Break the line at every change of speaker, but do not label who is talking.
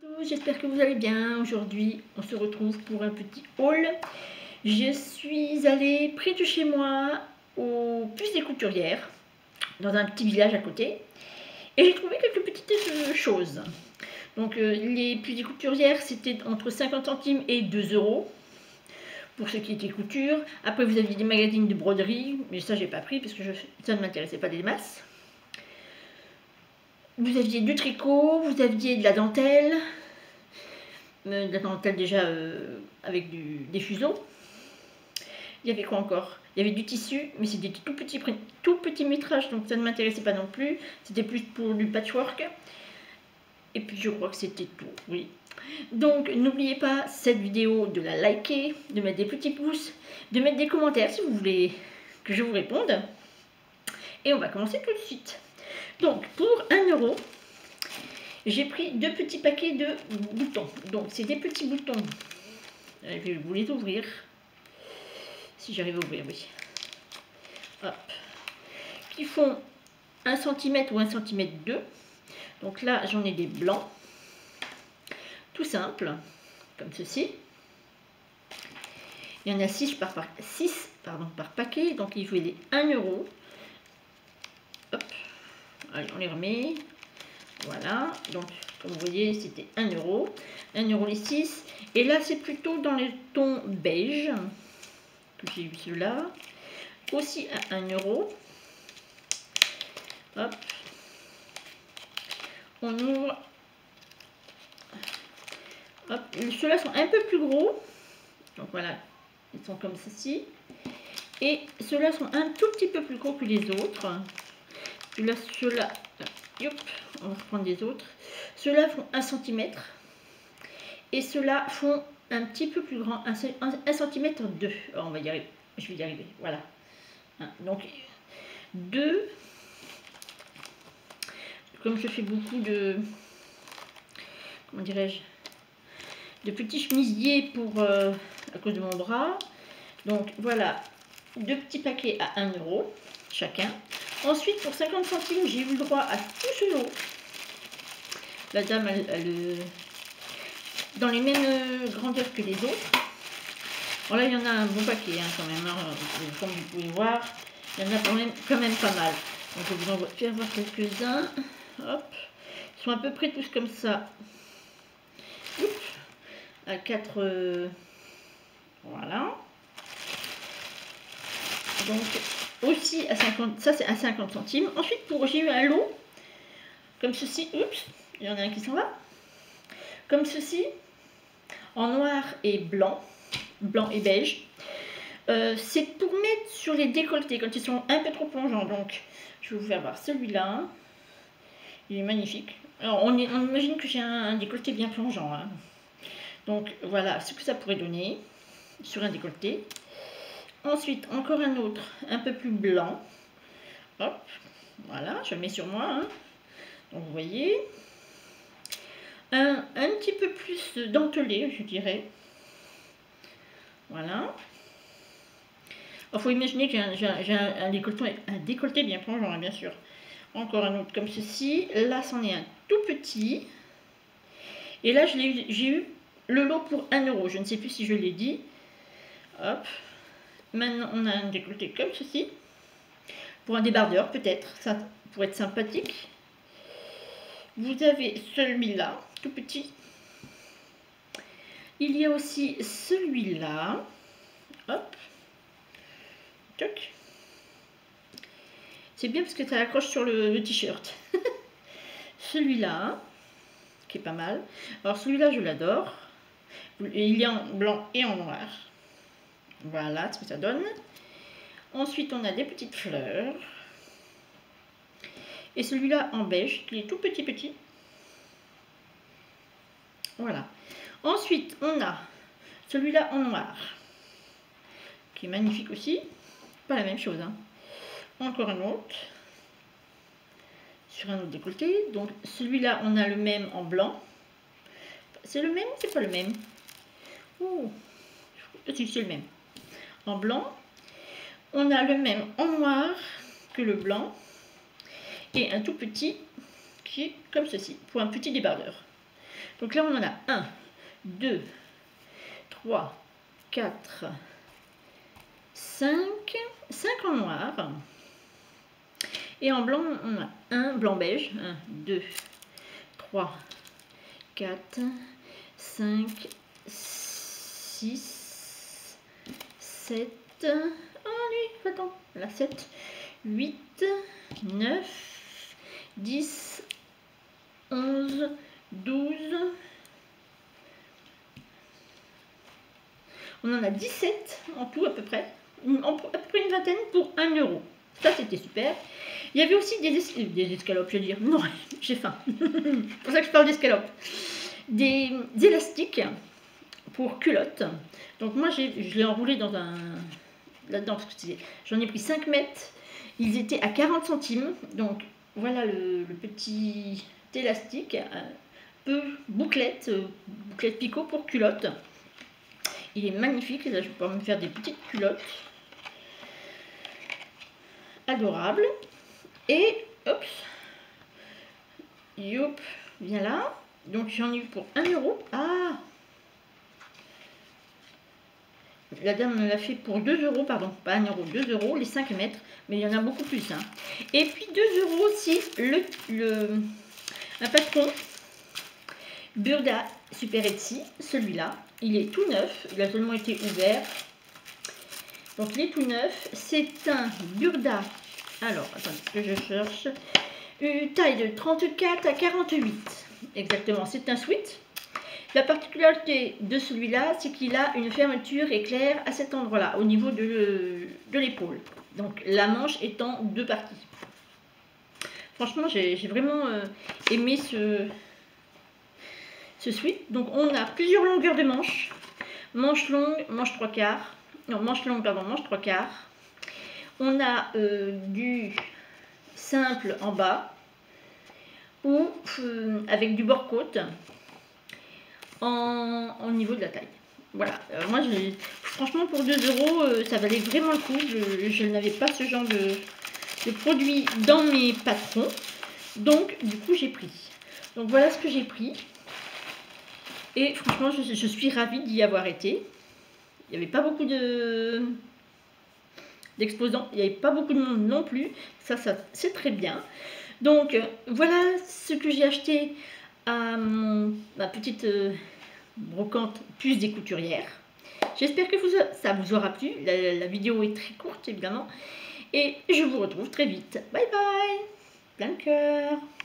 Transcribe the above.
Bonjour, j'espère que vous allez bien. Aujourd'hui, on se retrouve pour un petit haul. Je suis allée près de chez moi au Puce des Couturières, dans un petit village à côté, et j'ai trouvé quelques petites choses. Donc les Puces des Couturières, c'était entre 50 centimes et 2 euros pour ce qui était couture. Après, vous aviez des magazines de broderie, mais ça, j'ai pas pris parce que ça ne m'intéressait pas des masses. Vous aviez du tricot, vous aviez de la dentelle déjà avec des fuseaux. Il y avait quoi encore? Il y avait du tissu, mais c'était tout petit métrage, donc ça ne m'intéressait pas non plus. C'était plus pour du patchwork. Et puis je crois que c'était tout, oui. Donc n'oubliez pas cette vidéo de la liker, de mettre des petits pouces, de mettre des commentaires si vous voulez que je vous réponde. Et on va commencer tout de suite. Donc pour 1 euro, j'ai pris 2 petits paquets de boutons. Donc c'est des petits boutons. Je vais vous les ouvrir. Si j'arrive à ouvrir, oui. Hop. Qui font 1 cm ou 1 cm 2. Donc là, j'en ai des blancs. Tout simple. Comme ceci. Il y en a 6 par paquet. Donc il faut les 1 euro. Hop. Allez, on les remet. Voilà. Donc, comme vous voyez, c'était 1 euro. 1 euro les 6. Et là, c'est plutôt dans les tons beige. Que j'ai eu ceux-là. Aussi à 1 euro. Hop. On ouvre. Hop. Ceux-là sont un peu plus gros. Donc voilà. Ils sont comme ceci. Et ceux-là sont un tout petit peu plus gros que les autres. Ceux-là, on va reprendre les autres. Ceux-là font 1 cm. Et ceux-là font un petit peu plus grand, 1 cm 2. Alors, on va y arriver. Je vais y arriver. Voilà. Donc, 2. Comme je fais beaucoup de, comment dirais-je, de petits chemisiers à cause de mon bras. Donc voilà, 2 petits paquets à 1 euro chacun. Ensuite, pour 50 centimes, j'ai eu le droit à tout ce lot. La dame, elle dans les mêmes grandeurs que les autres. Bon là, il y en a un bon paquet quand même, comme vous pouvez voir. Il y en a quand même pas mal. Donc je vais vous en faire voir quelques-uns. Hop. Ils sont à peu près tous comme ça. Oups. À 4... voilà. Donc aussi à 50... Ça c'est à 50 centimes. Ensuite, j'ai eu un lot. Comme ceci. Oups. Il y en a un qui s'en va. Comme ceci. En noir et blanc. Blanc et beige. C'est pour mettre sur les décolletés quand ils sont un peu trop plongeants. Donc je vais vous faire voir celui-là. Il est magnifique. Alors, on imagine que j'ai un décolleté bien plongeant. Hein. Donc, voilà ce que ça pourrait donner sur un décolleté. Ensuite, encore un autre, un peu plus blanc. Hop, voilà, je le mets sur moi. Hein. Donc, vous voyez. Un petit peu plus dentelé, je dirais. Voilà. Il faut imaginer que j'ai un décolleté bien plongeant, hein, bien sûr. Encore un autre comme ceci. Là, c'en est un tout petit. Et là, j'ai eu le lot pour 1 euro. Je ne sais plus si je l'ai dit. Hop. Maintenant, on a un décolleté comme ceci. Pour un débardeur, peut-être. Ça pourrait être sympathique. Vous avez celui-là, tout petit. Il y a aussi celui-là. Hop. Toc. C'est bien parce que ça accroche sur le t-shirt. Celui-là, qui est pas mal. Alors celui-là, je l'adore. Il est en blanc et en noir. Voilà ce que ça donne. Ensuite, on a des petites fleurs. Et celui-là en beige, qui est tout petit. Voilà. Ensuite, on a celui-là en noir, qui est magnifique aussi. Pas la même chose, hein. Encore un autre. Sur un autre décolleté. Donc celui-là, on a le même en blanc. C'est le même ou c'est pas le même? Oh, c'est le même. En blanc. On a le même en noir que le blanc. Et un tout petit qui est comme ceci, pour un petit débardeur. Donc là, on en a 1, 2, 3, 4, 5. 5 en noir. Et en blanc, on a un blanc beige. 1, 2, 3, 4, 5, 6, 7. Ah lui, attends, là 7, 8, 9, 10, 11, 12. On en a 17 en tout à peu près. À peu près une vingtaine pour 1 €. Ça, c'était super. Il y avait aussi des escalopes, je veux dire. Non, j'ai faim. C'est pour ça que je parle d'escalopes. Des élastiques pour culottes. Donc moi, je l'ai enroulé dans un... Là-dedans, parce que j'en ai pris 5 mètres. Ils étaient à 40 centimes. Donc voilà le petit élastique. Un peu bouclette picot pour culottes. Il est magnifique. Là, je peux me faire des petites culottes. Adorable. Et hop, youp, viens là. Donc j'en ai eu pour 1 €. Ah, la dame me l'a fait pour 2 €, pardon, pas 1 €, 2 €, les 5 mètres, mais il y en a beaucoup plus. Hein. Et puis 2 € aussi, un patron Burda Super Etsy, celui-là, il est tout neuf, il a seulement été ouvert. Donc il est tout neuf, c'est un Burda. Alors, attendez que je cherche. Une taille de 34 à 48. Exactement, c'est un sweat. La particularité de celui-là, c'est qu'il a une fermeture éclair à cet endroit-là, au niveau de l'épaule. Donc la manche étant 2 parties. Franchement, j'ai vraiment aimé ce sweat. Donc on a plusieurs longueurs de manches. Manche longue, manche 3/4. Non, manche longue, pardon, manche 3/4. On a du simple en bas ou avec du bord-côte en niveau de la taille. Voilà, moi franchement pour 2 €, ça valait vraiment le coup. Je n'avais pas ce genre de produit dans mes patrons, donc du coup j'ai pris. Donc voilà ce que j'ai pris. Et franchement je suis ravie d'y avoir été. Il n'y avait pas beaucoup d'exposants, il n'y avait pas beaucoup de monde non plus, ça c'est très bien. Donc voilà ce que j'ai acheté à ma petite brocante plus des couturières. J'espère que ça vous aura plu, la vidéo est très courte évidemment, et je vous retrouve très vite. Bye bye, plein de cœur.